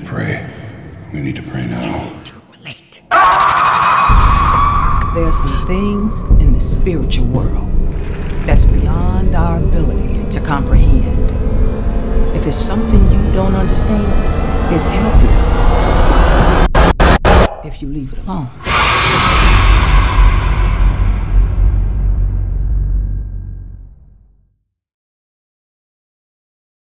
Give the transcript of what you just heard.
pray. We need to pray now. Too late. There are some things in the spiritual world that's beyond our ability to comprehend. If it's something you don't understand, it's healthier if you leave it alone.